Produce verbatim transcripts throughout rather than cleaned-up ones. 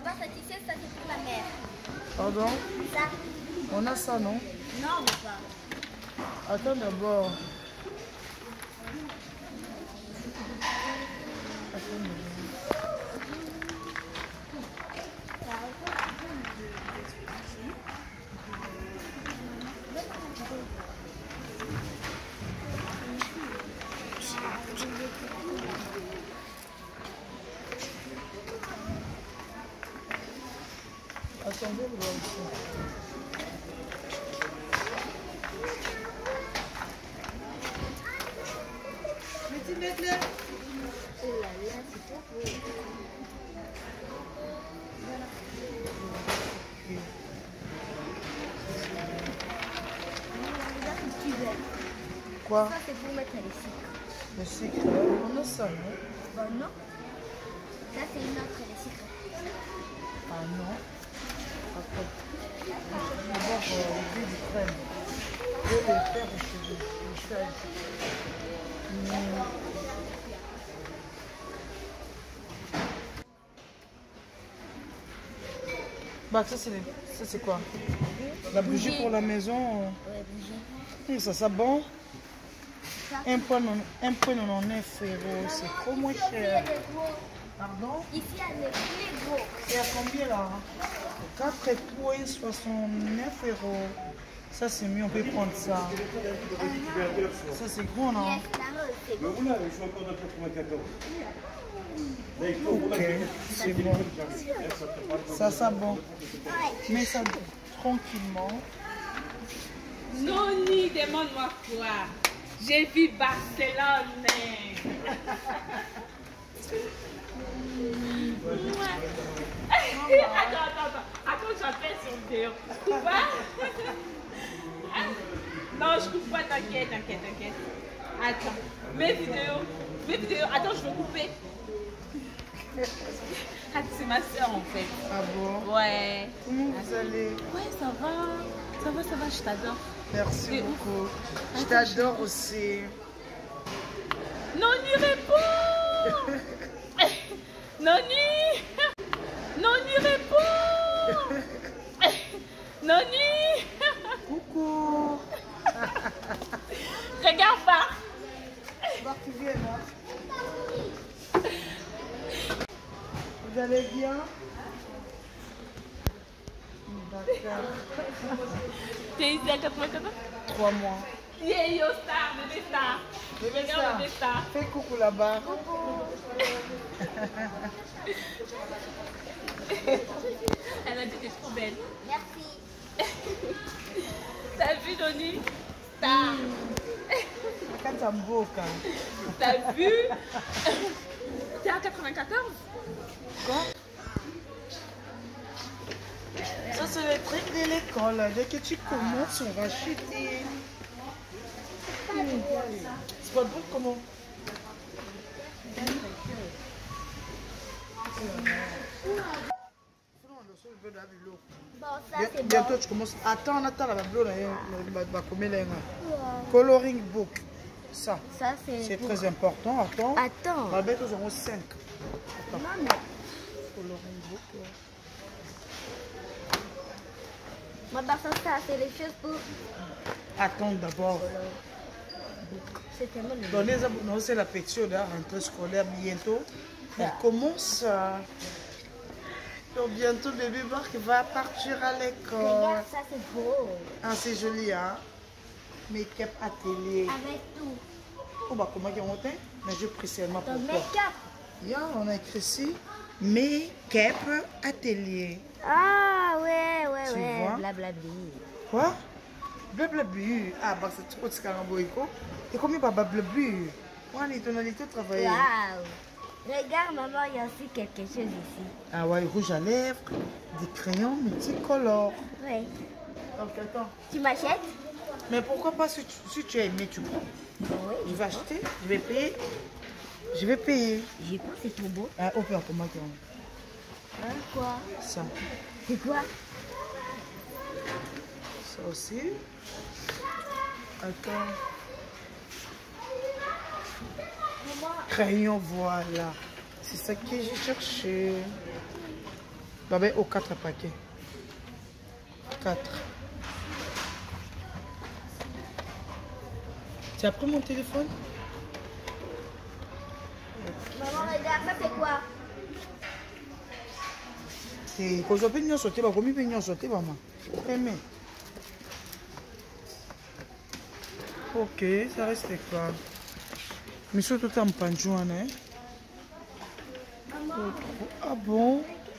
Maman, ça, tu sais, ça c'est pour la mère. Pardon? Ça. On a ça, non? Non, on n'a pas. Attends d'abord. Attends d'abord. Attendez, vous voyez ici. Petit mec là. Oh là là, c'est trop beau. Quoi? Ça, c'est pour mettre les sucres. Le sucre, on a ça, non? Bon, non. Ça, c'est une autre, les sucres. Ah non. Après, je vais voir euh, le goût du crème. Je vais les faire aux cheveux. Les cheveux. Mmh. Bah, ça, c'est les... ça, c'est quoi? La bougie, bougie pour la maison. Ouais, bougie. Mmh, ça, ça bon? un point quatre-vingt-dix-neuf euros, c'est trop moins cher. Pardon? Ici, il y a les plus gros. C'est à combien là? quatre point soixante-neuf euros. Ça c'est mieux, on peut prendre ça. Ça c'est gros, non? Yes, là, c'est bon. Ok, c'est bon. Ça, ça bon. Mais ça tranquillement. Noni, demande-moi quoi? J'ai vu Barcelone. Attends, attends, attends. Attends, j'appelle sur vidéo. Tu coupes pas? Non, je coupe pas, t'inquiète, t'inquiète, t'inquiète. Attends, mes vidéos. Mes vidéos. Attends, je vais couper. Ah, c'est ma soeur en fait. Ah bon? Ouais. Comment vous allez? Ouais, ça va. Ça va, ça va, je t'adore. Merci beaucoup. Je t'adore aussi. Noni répond. Noni. Noni répond. Noni. Coucou. Regarde pas. Voir qui vient là. Vous allez bien? D'accord. T'es ici à quatre-vingt-quatorze? Trois mois. Yeah, yo star, bébé star. Bébé Regarde, star. bébé star. Fais coucou là-bas. Elle a dit que t'es trop belle. Merci. T'as vu, Noni? Star. Quand ça me beau, quand. T'as vu? T'es à quatre-vingt-quatorze? Quoi? Ça, c'est le truc de l'école. Dès que tu commences, on va chuter. C'est pas bon comment? Bon, ça, c'est bon. Bientôt, tu commences. Attends, attends, la bibliothèque, va combien là? Coloring book. Ça, Ça, c'est c'est pour... très important. Attends. Attends. La bête, nous aurons cinq. Non, mais... Coloring book. Ouais. Moi, par contre, ça, c'est les choses pour... Attends d'abord. C'est tellement le... Donnez non, c'est la période de la rentrée scolaire bientôt. Elle commence. euh, Donc bientôt, bébé Marc va partir à l'école. Regarde, ça, c'est beau. Ah, c'est joli, hein? Make-up atelier. Avec tout. Oh, bah, comment on dit? Mais je prie seulement pour Ton toi. make-up. Yeah, on a écrit ici. Make-up atelier. Ah, ouais, ouais, Tu ouais. vois? Blablabli. Quoi? Blablabu. Ah, bah, c'est trop de scaramboïco. Et combien de blablabu? On est tonalité de travailler. Waouh. Regarde, maman, il y a aussi quelque chose ici. Ah ouais, rouge à lèvres, des crayons multicolores. Oui. Donc attends. Tu m'achètes? Mais pourquoi pas si tu, si tu as aimé, tu prends. Oui. Je vais acheter, je vais payer. Je vais payer. J'ai pas, c'est trop beau. Ah, au père, comment tu Hein, quoi? ça? C'est quoi? Ça aussi. Attends. Maman. Crayon, voilà. C'est ça que j'ai cherché. Bah, au quatre paquets. quatre. Tu as pris mon téléphone? Maman, regarde, ça c'est quoi? C'est quand je peux n'y sauter, bah comme il peut n'y sauter, maman. Aimé. Ok, ça reste quoi? Mais surtout en panjouane, hein? Ah bon?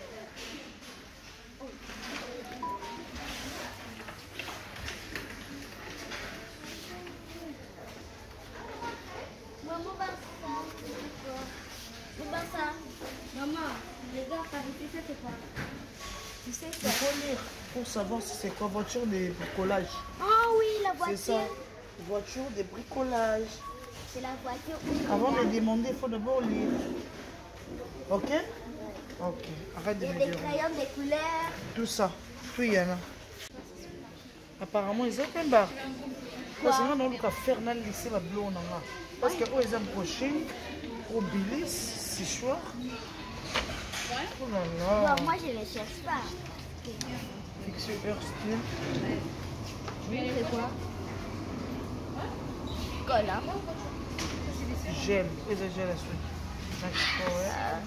Maman, bah ça, c'est quoi? Ça. Maman, regarde, par ici, ça c'est quoi? Tu sais Il quoi? faut lire pour savoir si c'est quoi voiture de bricolage. Oh oui, la C'est ça. voiture. Voiture de bricolage. C'est la voiture. où- Avant de demander, il faut d'abord lire. Ok? Ok. Arrête de Il y a me des dire. crayons, des couleurs. Tout ça. Tout il y en a. Apparemment, ils ont un bar. Parce que nous avons faire dans le lycée la blonde. Parce que eux, ils ont broché au bilis, c'est choix. Oh là là. Bon, moi, je ne cherche pas. Fixer heure style. C'est quoi? Colle, hein? Gel. Ils ont gel à suite. D'accord, ouais.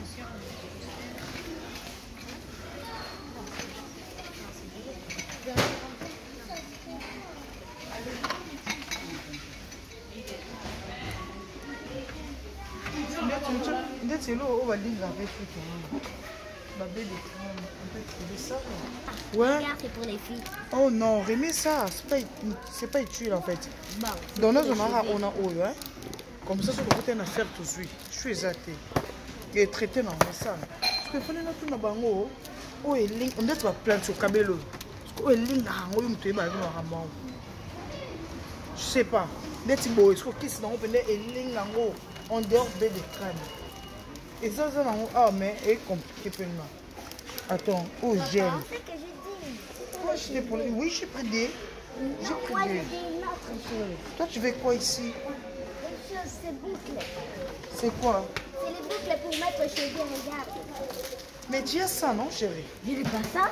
C'est là où on va lire avec tout. La baie de crème. On peut trouver ça. Ouais. Regarde, c'est pour les filles. Oh non, remets ça. C'est pas, c'est pas utile en fait. Bon. Dans nos on a on a oil, hein. Comme ça, sur le côté, on a faire tout de suite. Je suis exaté. Et traité dans ça. Parce que quand on a tout dans bango, oh et ligne, on doit pas planter au cabello. Parce que oh et ligne, ah, on me tuer, bah, on va je sais pas. Des petits boys, ce qui sont open et ligne en dehors de crème. Et ça, ça, ah, mais c'est compliqué pour moi. Attends, oh, gel. C'est que je dis. Moi, je pour les... Oui, j'ai pris des. J'ai Moi, pris je des. dis une autre chose. Toi, tu veux quoi ici? Une chose, c'est boucle. C'est quoi? C'est les boucles pour mettre chez vous, regarde. Mais tu as ça, non, chérie? Je n'ai pas ça.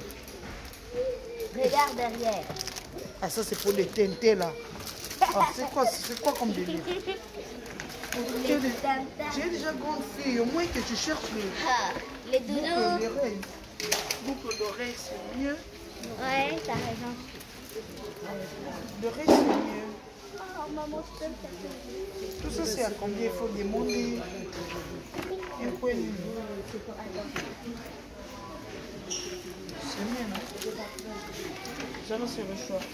Regarde derrière. Ah, ça, c'est pour les teintés, là. Ah, c'est quoi, c'est quoi comme délire? Tu es, tu es déjà grande fille, au moins que tu cherches les Ah, les boucles doudous. d'oreilles. Boucles d'oreilles, c'est mieux. Ouais, t'as raison. L'oreille, c'est mieux. Oh, maman, je peux le faire. Tout ça, c'est à combien il faut demander. Un point de vue. C'est mieux, non? Jamais c'est le choix.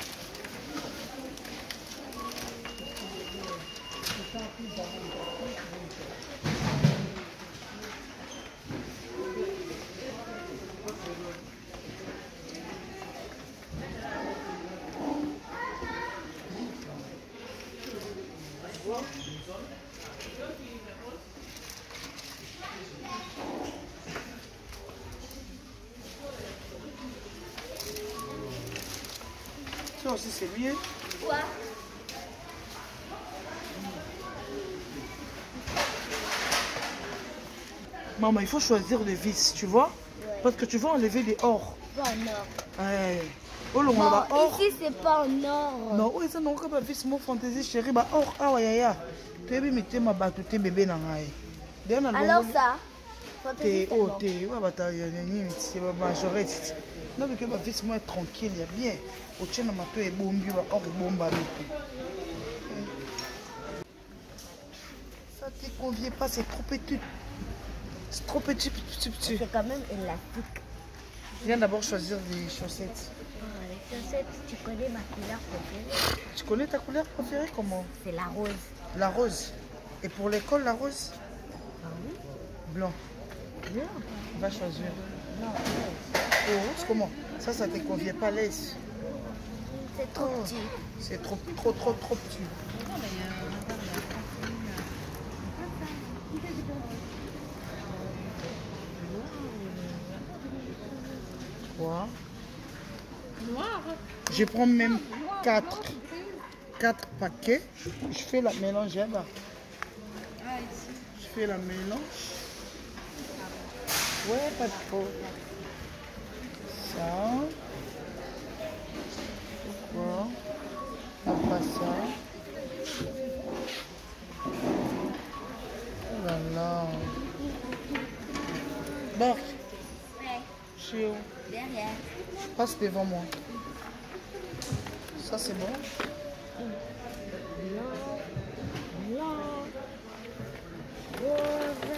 Ça aussi c'est mieux. Quoi? Maman, il faut choisir des vis, tu vois? Ouais. Parce que tu vas enlever des or. Pas en or. Ouais. Oh, le Bon, va or. ici, c'est pas en or. Non, oui, ça n'a pas vis, mon fantaisie chérie. Bah, or, ah, ouais, ya. Tu es mis ma batte, tu es bébé dans la Alors ça? T'es oh, t'es, ouais, bah, t'as une majorette. Non, mais que ma vis, moi, tranquille, il y a bien. Au tien, ma toi, est bon, bah, or, bon, bah, ça te convient pas, c'est trop petit. C'est trop petit, petit, petit. C'est quand même élastique. Viens d'abord choisir des chaussettes. Oh, les chaussettes, tu connais ma couleur préférée? Tu connais ta couleur préférée comment? C'est la rose. La rose. Et pour l'école, la rose? Ah oui? Blanc. Blanc. Va choisir. Non, Oh, rose, comment? Ça, ça te convient pas, laisse. c'est trop Oh, petit. c'est trop, trop, trop, trop petit. Trois. Noir. Je prends même quatre. Quatre paquets. Je fais la mélange là-bas. Je fais la mélange. Ouais, pas trop. Ça. Pourquoi? On pas ça. Oh là là. Bark. Ouais. Je suis où? Derrière. Passe devant moi. Ça c'est bon. Blanc. Blanc. Rose.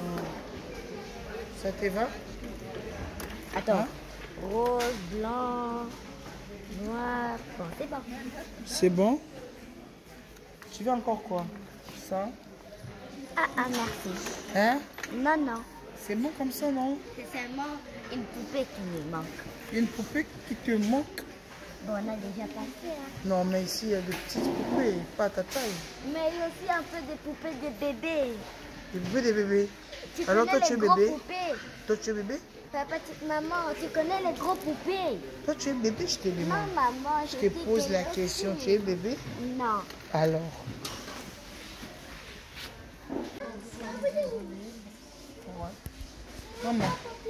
Ça te va? Attends. Hein? Rose, blanc, noir. Bon, c'est bon. C'est bon. Tu veux encore quoi? Ça? Ah, ah, merci. Hein? Non, non. C'est bon comme ça, non? C'est seulement une poupée qui me manque. Une poupée qui te manque? Bon, on a déjà passé, hein. Non, mais ici, il y a des petites poupées, pas à ta taille. Mais il y a aussi un peu des poupées de bébés. Des poupées des bébés. Tu Alors connais toi, tu les es gros bébé? poupées? Toi, tu es bébé? Papa, tu- maman, tu connais les gros poupées? Toi, tu es bébé, je te Non, demande. maman, Je je te dis pose que la je question, suis. tu es bébé? Non. Alors. Maman.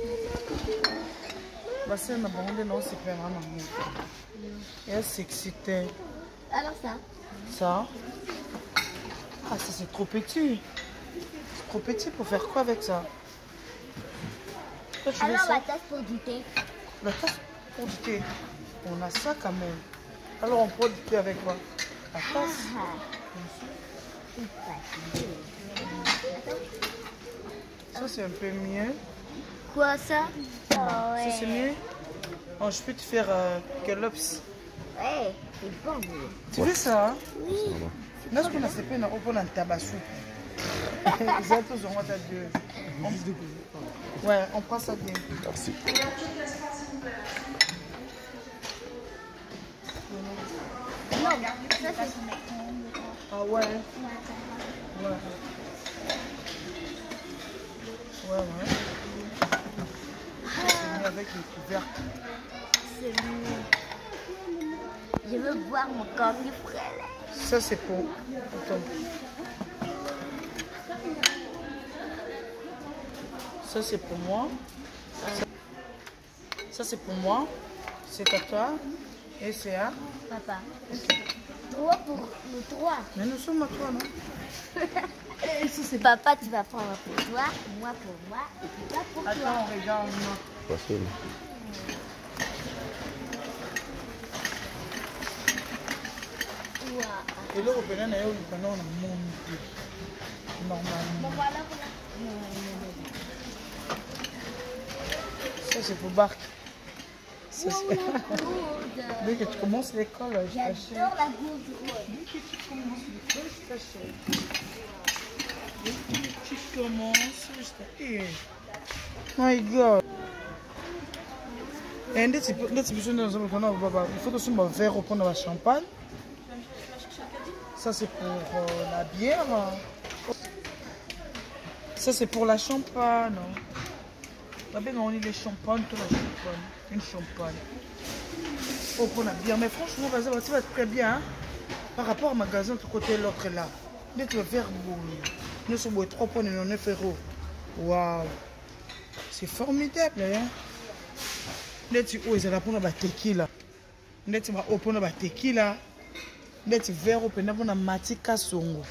Basi na bango nde naosepela na nango. Ya sexité. Alors ça? Ça. Ah, ça c'est trop petit. C'est trop petit pour faire quoi avec ça? Toi, tu veux Alors ça? la tasse pour du thé. La tasse pour du thé. On a ça quand même. Alors on prend du thé avec quoi? La tasse. Ah, c'est fatigué. Ça c'est un peu mieux. Quoi ça? Oh, ouais. Ça c'est mieux. Oh, je peux te faire euh, kelops. Ouais, c'est bon. oui. Tu veux ça? Hein? Oui. Est-ce qu'on a fait un open en tabassou? J'ai tous en mode de. Ouais, on prend ça bien. Merci. Non, ça c'est... Ah ouais? Ouais. Ouais, ouais. C'est mis avec les couvercles. C'est mieux. Je veux boire mon cornifleur. Ça c'est pour. Attends. Ça c'est pour moi. Ça, ça c'est pour moi. C'est à toi. Et c'est à. Papa. Trois pour nous trois. Mais nous sommes à toi, non? Et ça c'est. Papa, tu vas prendre pour toi, moi pour moi, et puis toi pour toi. Attends, regarde. Facile. Wow. Et là, au Bénin, on a eu le monde. Normalement. Bon, voilà, voilà. Ça c'est pour Bark. Ça, Wow, c'est- la gourde. Dès que tu commences l'école, je t'achète. J'adore la gourde rose. Dès que tu commences l'école, je t'achète. Dès que tu commences, je t'achète. My God. Et dès que tu dès que tu peux dans un moment, il faut que tu me verres au point de la champagne. Ça c'est pour euh, la bière. Ça c'est pour la champagne. La bière, on dit les champagnes, tout la champagne. Une champagne. Oh, pour la bière. Mais franchement, ça va être très bien. Hein? Par rapport au magasin, de côté l'autre là. Dès que tu vas faire nous sommes trois points de neuf euros. Waouh! C'est formidable. Hein? Dès que tu oh, ils ont la tequila. Dès que tu vas open la tequila. Dès que tu verres open la matika songo.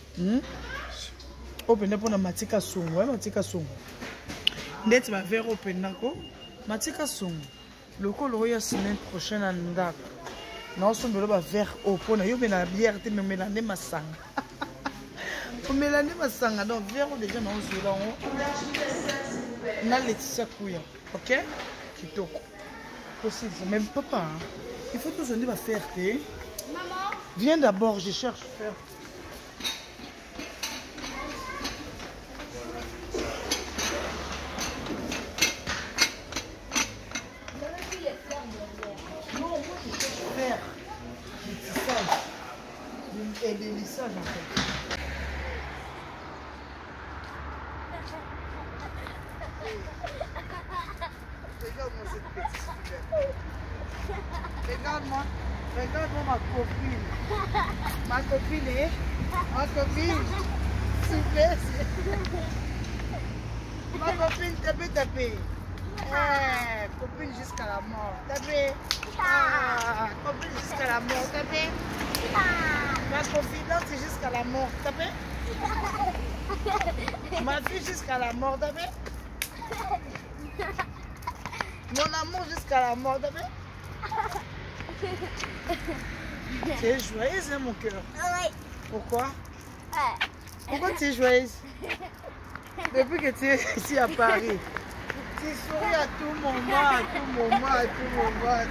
Open la matika songo. Ouais, matika songo. Dès que tu vas verre open la matika songo. Le col la semaine prochaine à Ndak. Non, son belo va verre open. Yo la bière te me mélangé ma sang. Pour mélanger ma sang, donc verre déjà non sur là. On a Laetitia Kouya. Ok? Kitoko. Possible, même papa. Hein? Il faut que je va faire thé. Maman. Viens d'abord, je cherche faire. Non, moi je cherche faire des tissages. Et des lissages en fait. Regarde-moi cette petite fillette. Regarde-moi. Regarde-moi ma copine. Ma copine est. Ma copine. S'il vous plaît. Ma copine, tapez, tapez. Eh, copine jusqu'à la mort. Tapez. Ah, copine jusqu'à la mort. Tapez. Ma confidente jusqu'à la mort. Tapez. Ma fille jusqu'à la mort. Tapez. Mon amour jusqu'à la mort. Tapez. Tu es joyeuse, hein, mon cœur? Oui. Pourquoi? Pourquoi tu es joyeuse? Depuis que tu es ici à Paris, tu souris à tout moment, à tout moment, à tout moment.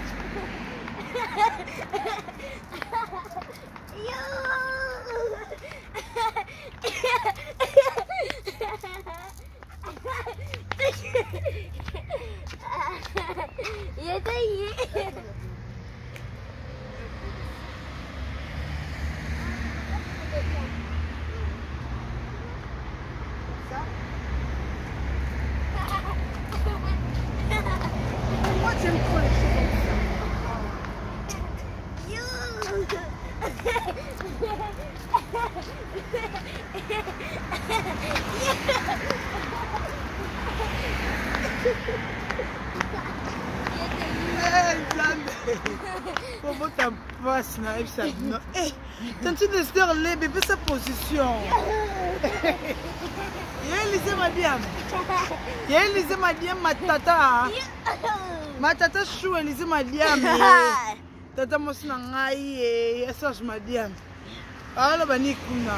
Pourquoi tu aimes trop les choses comme comment ta passe n'arrive ça? Eh, t'as-tu Esther les bébés sa position? Y'a Madiam. Y'a Élisée Madiam, ma tata. Ma tata chou Élisée Madiam. Tata mosina ngai et Serge Madiam. Alors bani kuna.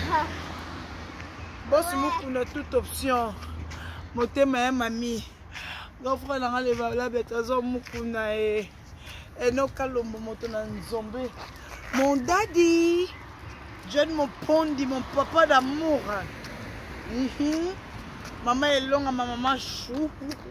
Boss mukuna toute option. Motema mami. Mon frère n'a pas la bête à son mukuna et et no kalombo motona nzombe. Mon daddy, John mon pondi, mon papa d'amour. Mm-hmm. Maman est longue, ma maman chou.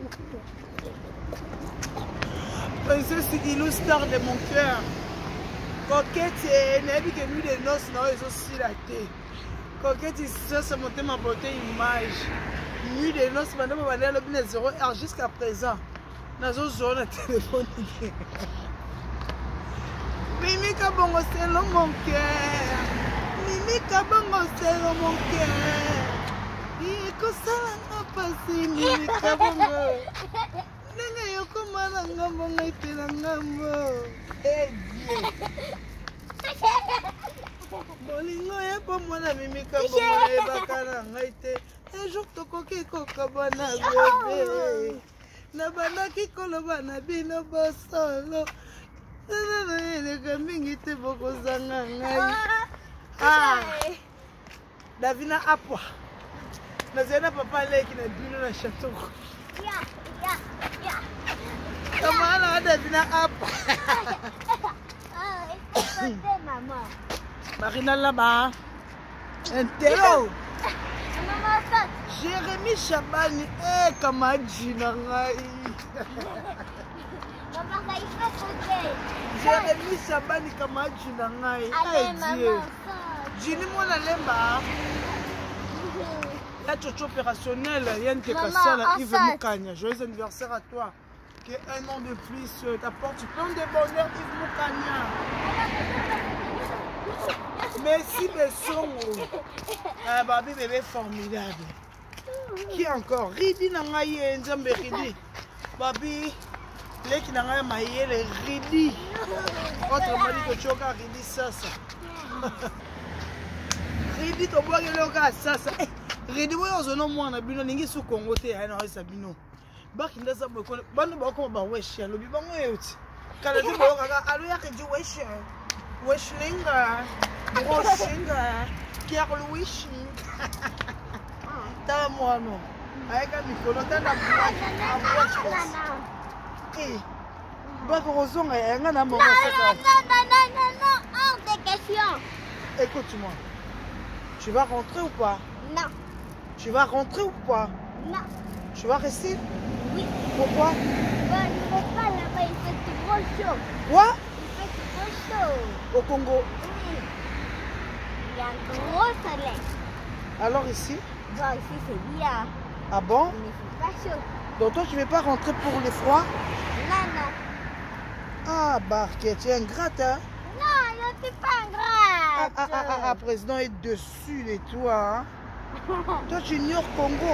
Princesse illustre de mon cœur. Coquette, n'a vu que nuit de noces, non, ils ont aussi la tête. Coquette, ça, c'est monter ma beauté image. Nuit de noces, madame, on va aller à l'objet zéro heure jusqu'à présent. Dans une zone téléphone. Mimi Kabongo, c'est mon cœur. Mimi Kabongo, c'est mon cœur. Il que ça n'a pas si Mimi Kabongo. Nene yoko malanga bonga itela ngambo. Eh Dieu. Bolingo ya pomona Mimi Kabongo ebakana ngaite. Un jour tokoki kokabana bébé. Na bandaki koloba na bino bosolo. Ah, Davina Apwa. Nazena papa leki na bino na château. Ya, ya, ya. Comment là Davina Apwa? Ah, c'est maman. Marina là-bas. Intero. Maman ça. Jérémy Chabani eh Kamadji na ngai. Maman ça il faut sauter. Jérémy Chabani Kamadji na ngai. Allez Eh Dieu. maman ça. Jini mona lemba. La chocho opérationnelle, Yann Tekassala, Maman, Yves en fait. Moukania. Joyeux anniversaire à toi. Que un an de plus t'apporte plein de bonheur, Yves Moukania. Merci, Bessongo. Ah, Babi, bébé formidable. Qui encore? Ridi Nangaye, Nzambe Ridi. Babi, Leki Nangaye Maye, le Ridi. Autrement dit que tu as Ridi Sasa. Ridi, tu vois que le gars Sasa. Ridi, moi, on se nomme moi, on a bino, n'ingi sous Congo, t'es à un sabino. Baki ndaza boko, bano bako ba wesh, lobi bango yoti. Kala di boko kaka, alo ya keji wesh. Wesh linga, broshinga, Pierre Louis. Ta moi non. Aïka mikolo ta na black, a watch us. Eh. Ba rozon e nga na mo Non, ça. non, non, non, non, non, hors de question. Écoute-moi. Tu vas rentrer ou pas? Non, Tu vas rentrer ou pas? non. Tu vas rester? Oui. Pourquoi? Bon, il fait pas là-bas, il fait trop chaud. Quoi? Il fait trop chaud. Au Congo. Oui. Il y a un gros soleil. Alors ici? Bon, ici c'est bien. Ah bon? Il ne fait pas chaud. Donc toi tu ne veux pas rentrer pour le froid? Non, non. Ah Barquet, tu es ingrate hein? Non, je ne suis pas Ah, grave. ah, ah, ah, ah, président est dessus de toi hein? Toi tu ignores Congo.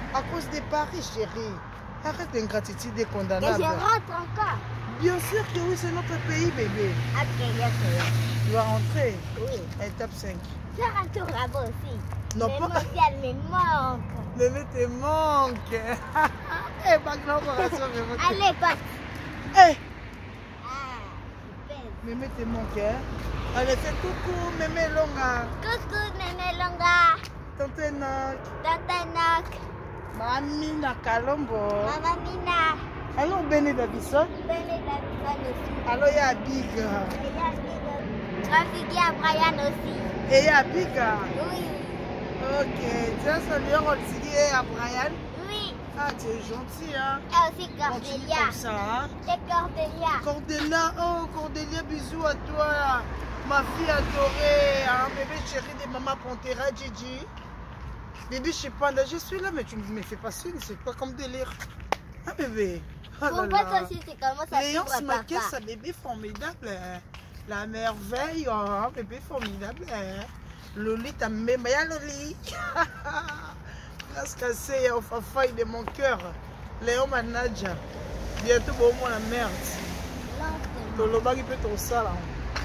À cause des paris, chérie. Arrête d'ingratitude et Et condamnable. je rentre encore. Bien sûr que oui, c'est notre pays, bébé. Ok, ok. Tu vas rentrer. Oui. Étape cinq. Je rentre là-bas aussi. Non, mais pas- moi, elle me manque. Bébé te manque. Eh, ma collaboration, bébé. Allez, passe. Eh, Ah, super. Mémé te manque, hein. Allez, fais coucou, Mémé Longa. Coucou, Néné Longa. Tante Nak. Tata Nak. Mami na Kalombo. Maman Mina. Alors, Béné Davison. Béné Davison aussi. Alors, il y a Big. Et Trafiqué à Brian aussi. Et il y a Big. Oui. Ok. Tu as salué Rolsigui à Brian. Oui. Ah, tu es gentil, hein. Et aussi Continue Cordélia. comme ça, hein. C'est Cordélia. Cordélia, oh Cordélia, bisous à toi, ma fille adorée, hein, bébé chéri de maman Pantera, Gigi. Bébé, je sais pas, là je suis là, mais tu ne me fais pas signe, c'est pas comme délire. Ah bébé, oh là Pourquoi toi là. aussi tu commences à Léon suivre Smaké, papa? sa bébé formidable, hein. La merveille, hein, bébé formidable. Hein. Loli, ta mémaya Loli. Grâce cassée au fafaille de mon cœur. Léon Manadja. Bientôt, bon, moi la merde. Toloba qui peut ton ça là.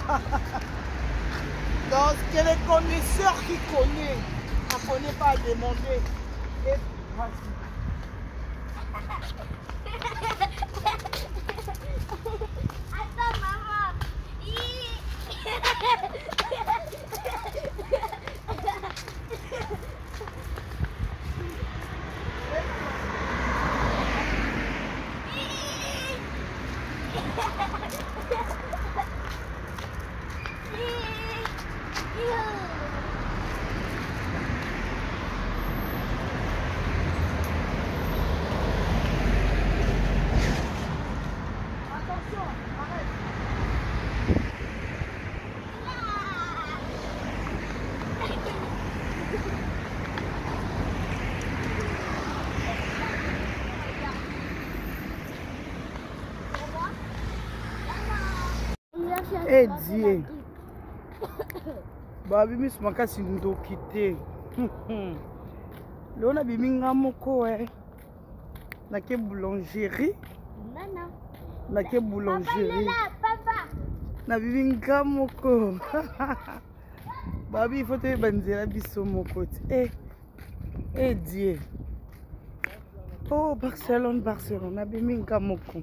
Donc, que les connaisseurs qui connaissent, on ne connaît pas à demander. Et vas-y. Attends, maman. Eh Dieu. Babi miss makasi ndoki te. Leo na biminga moko eh. Na ke boulangerie. Nana. Na ke boulangerie. Papa. Na biminga moko. Babi il faut te banzela biso moko te. Eh. Eh Dieu. Oh Barcelone, Barcelone. Na biminga moko.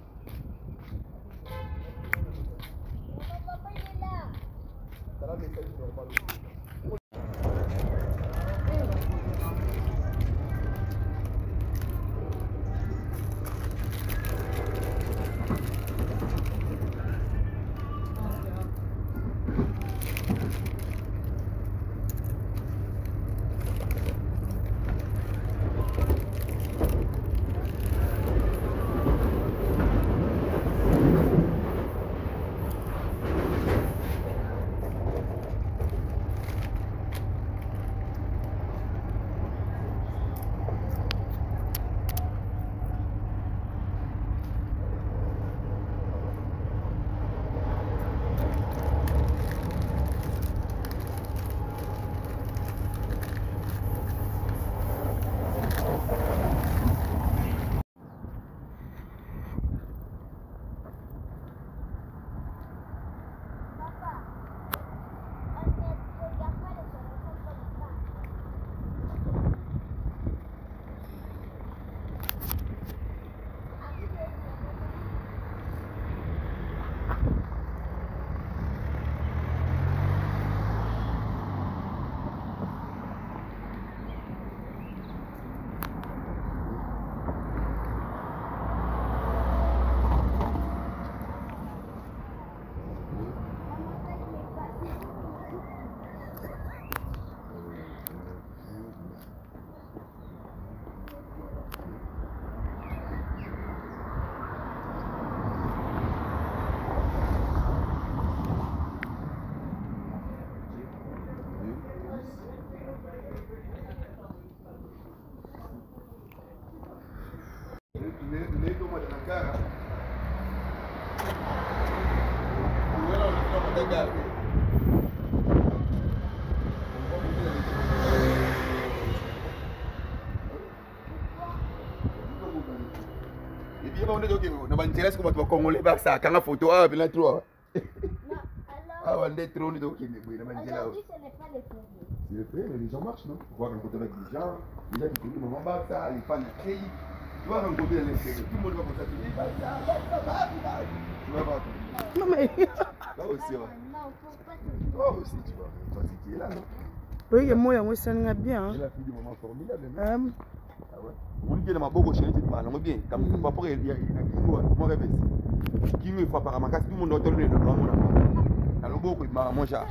va on est donc na banjela siko bato congolais ba ça kanga photo ah bien trop. Ah on est trop on est donc oui na banjela. Aujourd'hui, ce n'est pas le premier. C'est le fait, les gens marchent, non? Tu vois rencontrer avec des gens, les gens qui connaissent le moment bas ça, les fans de crédit. Tu vas rencontrer les intérêts, tout le monde va comme ça, tu dis, bah ça, bah ça, bah ça. Tu vas voir. Non mais... Toi aussi, ouais. Non, faut pas te... Toi aussi, tu vois. Toi, c'est qui est là, non? Oui, et moi, moi, ça n'a bien. C'est la fille du moment formidable, non? Euh, Ah ouais. On dit que dans ma boue, je dis, mal, on bien. Comme tu vas pour il y a Kingo, mon rêve ici. Kingo, il faut pas ramasse, tout le monde doit donner le nom. Alors, beaucoup, il m'a mangé.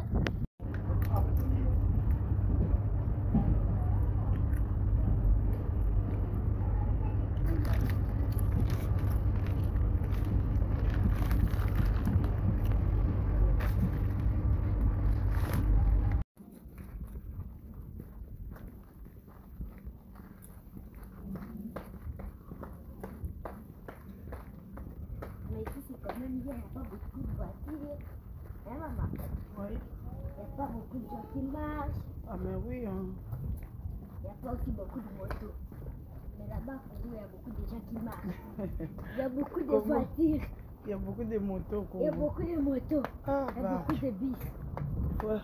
Mais ici, c'est quand même bien, il n'y a pas beaucoup de voitures. Hein, maman? oui. Il n'y a pas beaucoup de gens qui marchent. Ah mais oui. Hein. Il n'y a pas aussi beaucoup de motos. Mais là-bas, il y a beaucoup de gens qui marchent. Il y a beaucoup de Comment? voitures. Il y a beaucoup de motos. Il y a beaucoup de motos. Ah Il y a bah. beaucoup de bis. Ouais.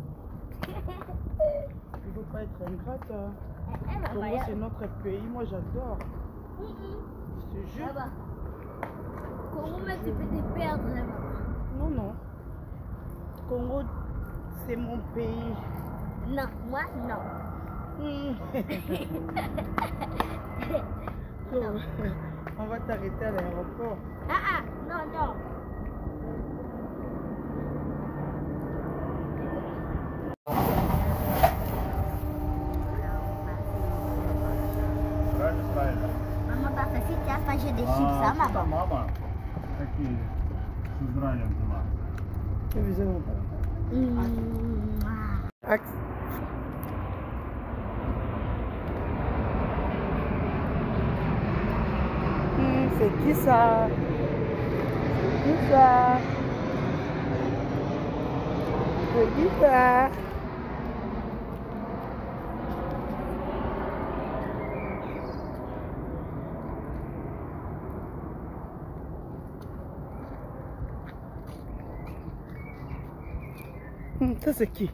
Il ne faut pas être ingrate. Hein. Eh, eh, maman, Congo, il y a- c'est notre pays. Moi, j'adore. Mhm. Je te jure. Là-bas. Comment tu peux te perdre là-bas? Non, non. Congo, c'est mon pays. Non, moi, non. Hmm. Non. On va t'arrêter à l'aéroport. Ah ah, non, non. Mama, papa, si tu as pas j'ai des chips, ça m'a. Mama, aqui, Suzranha, lá. Que visão. Axe. Hum, c'est qui ça? C'est qui ça? C'est qui ça? Hum, ça c'est qui?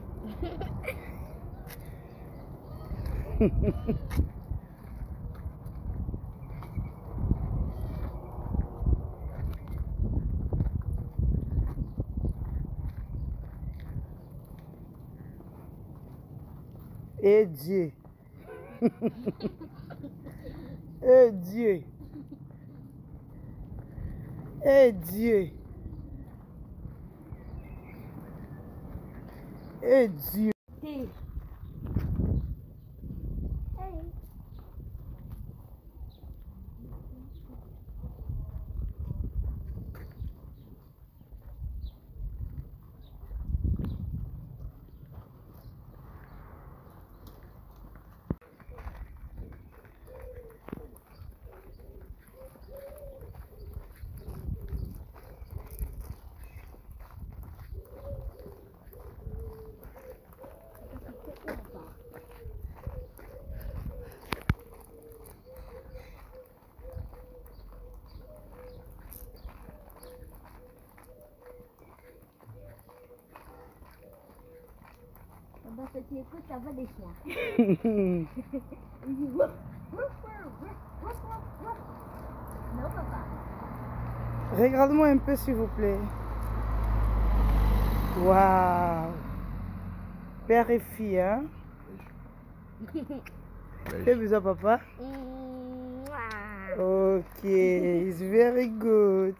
Eh Dieu. Eh Dieu. Eh Dieu. Eh Dieu. Hey. Hey. Bah, ça tu écoutes, ça va des chiens. Il dit wouf, wouf, wouf, wouf, wouf, wouf. Non, papa. Regarde-moi un peu s'il vous plaît. Waouh. Père et fille, hein? Fais bisous à papa. Ok, it's very good.